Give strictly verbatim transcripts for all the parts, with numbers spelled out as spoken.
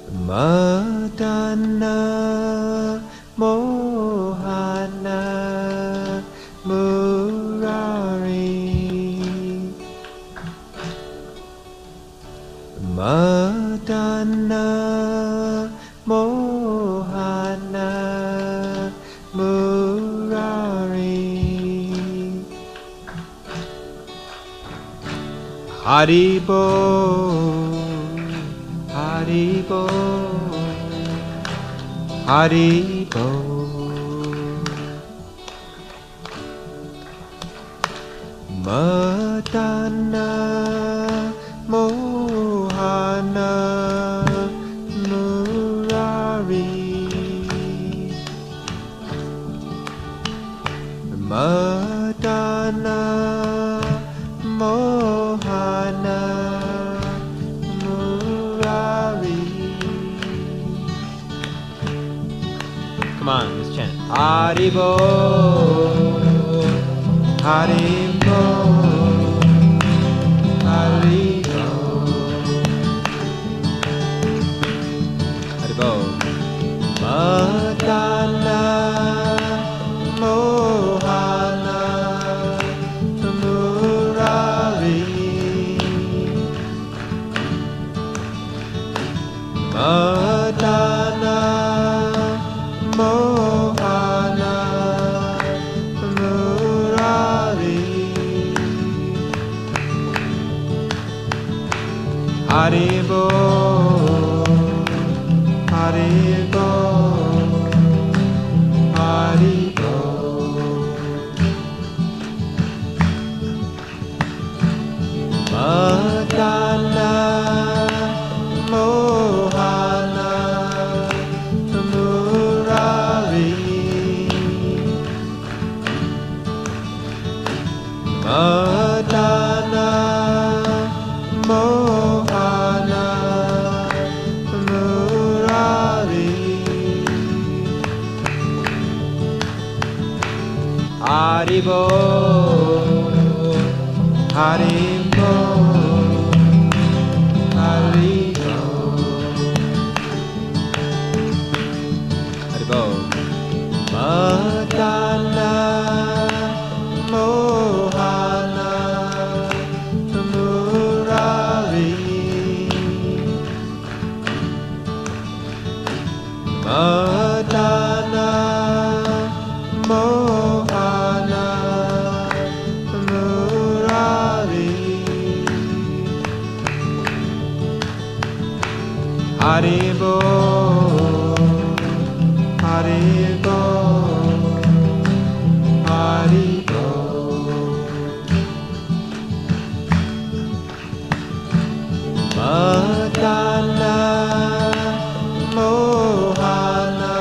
Madana Mohana Murari Madana Mohana Murari Haribo Haribo Haribo Madana Mohana Murari Madana Mohana Murari. Come on, let's chant. Haribo, Haribo, Haribo, Haribo. Madana Mohana Murari Madana Mohana Murari Haribo Haribo Haribo Madana Mohana Murari Madana Mohana Murari Haribo Haribo Haribo Haribo Madana Mohana Murari Madana Mohana Murari Haribo Haribo Haribo Madana Mohana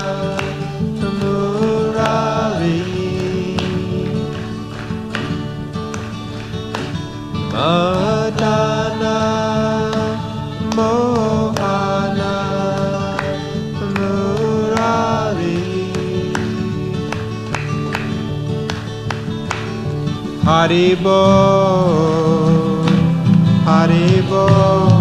Murari Madana Mohana Murari Haribo Haribo